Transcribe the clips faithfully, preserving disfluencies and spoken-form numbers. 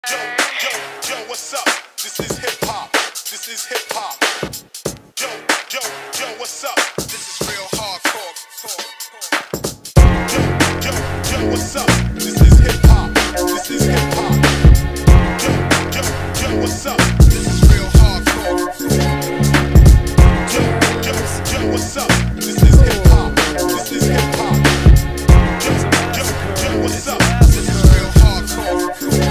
Yo, yo, yo, what's up? This is hip hop. This is hip hop. Yo, yo, yo, what's up? This is real hardcore. Yo, yo, yo, what's up? This is hip hop. This is hip hop. Yo, yo, yo, what's up? This is real hardcore. Yo, yo, yo, what's up? This is hip hop. This is hip hop. Yo, yo, yo, what's up? This is real hardcore.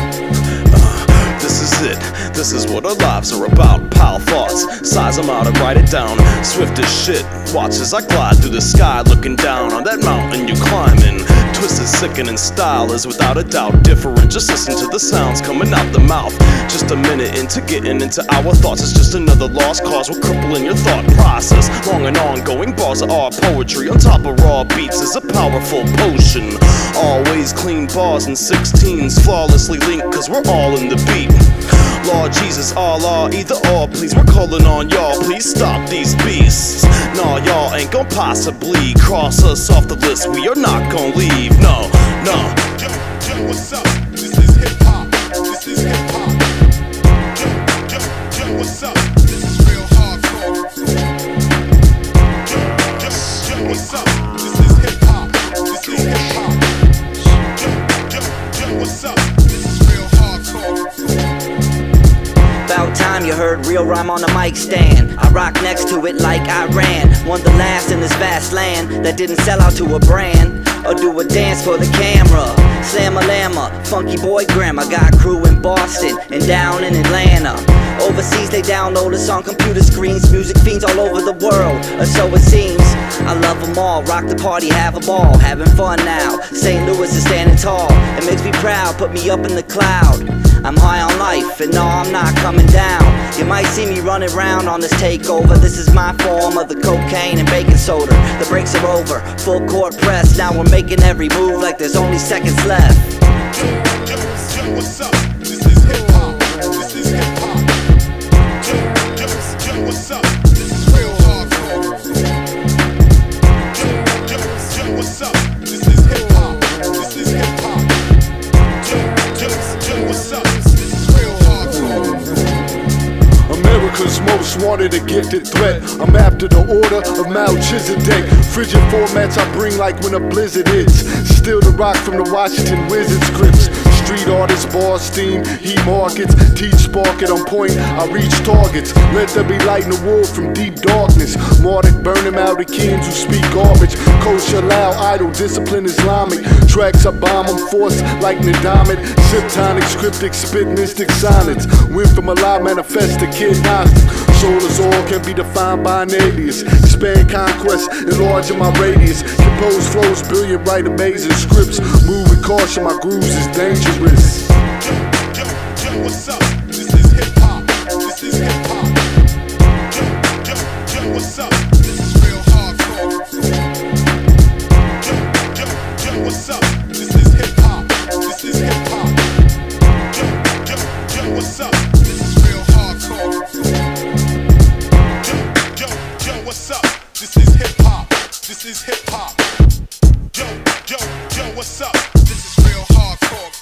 This is it, this is what our lives are about. Pile thoughts, size them out and write it down. Swift as shit, watch as I glide through the sky, looking down on that mountain you climbing. Twisted, sickening style is without a doubt different. Just listen to the sounds coming out the mouth. Just a minute into getting into our thoughts. It's just another lost cause, we're crippling your thought process. Long and ongoing bars of our poetry on top of raw beats is a powerful potion. Always clean bars and sixteens, flawlessly linked cause we're all in the beat. Lord Jesus, Allah, either or, please, we're calling on y'all, please stop these beasts. Nah, y'all ain't gon' possibly cross us off the list, we are not gon' leave, no, no. Yo, yo, what's up? This is hip hop. This is hip hop. Yo, yo, yo, what's up? This is real hardcore. Yo, yo, yo, what's up? This is hip hop. This is hip hop. Yo, yo, yo, what's up? This is real hardcore. About time you heard real rhyme on the mic stand. I rock next to it like I ran. One the last in this vast land that didn't sell out to a brand or do a dance for the camera. Slam-a-llama, funky boy grandma. Got crew in Boston and down in Atlanta. Overseas they download us on computer screens. Music fiends all over the world, or so it seems. I love them all, rock the party, have a ball. Having fun now, Saint Louis is standing tall. It makes me proud, put me up in the cloud. I'm high on life, and no, I'm not coming down. You might see me running around on this takeover. This is my form of the cocaine and baking soda. The breaks are over, full court press. Now we're making every move like there's only seconds left. Yo, yo, yo, what's up? This is hip hop. This is hip hop. Yo, yo, yo, what's up? This is real hardcore. Yo, yo, yo, what's up? This is hip hop. This is hip hop. Yo, yo, yo, what's up? This is real hardcore. America's most wanted, a gifted threat. I'm after the order of Melchizedek. Frigid formats I bring like when a blizzard hits. Still the rock from the Washington Wizards scripts. Street artists, bar steam, heat markets. Teach spark it on point, I reach targets. Let there be light in the world from deep darkness. Mardik burn them out, the kings who speak garbage. Kosher, loud, idle, discipline Islamic. Tracks I bomb them, force like Nadamet. Sip tonic, cryptic, spit mystic sonnets. Went from a lie, manifest to kid Gnostic. Soul is all can be defined by an alias. Expand conquest, enlarging my radius. Compose flows, brilliant, write amazing scripts. Move with caution, my grooves is dangerous. Yo, yo, yo, what's up? This is hip hop. This is hip hop. Yo, yo, yo, what's up? This is real hardcore. Yo, yo, yo, what's up? This is hip hop. This is hip hop. Yo, yo, yo, what's up? This is real hardcore. Yo, yo, yo, what's up? This is hip hop. This is hip hop. Yo, yo, yo, what's up? This is real hardcore.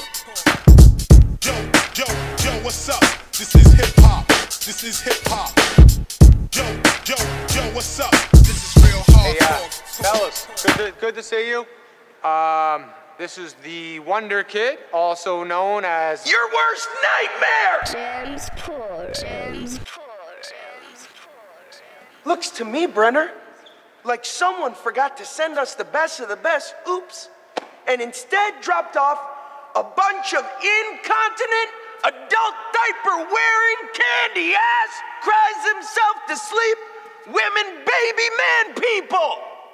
Yo, yo, yo, what's up? This is hip hop. This is hip hop. Yo, yo, yo, what's up? This is real Hey, uh, hardcore. fellas, good to, good to see you. Um, this is the Wonder Kid, also known as Your worst nightmare! Gems poor, gems poor, gems poor. Looks to me, Brenner, like someone forgot to send us the best of the best, oops, and instead dropped off a bunch of incontinent, adult diaper-wearing, candy-ass, cries himself to sleep, women, baby, man people!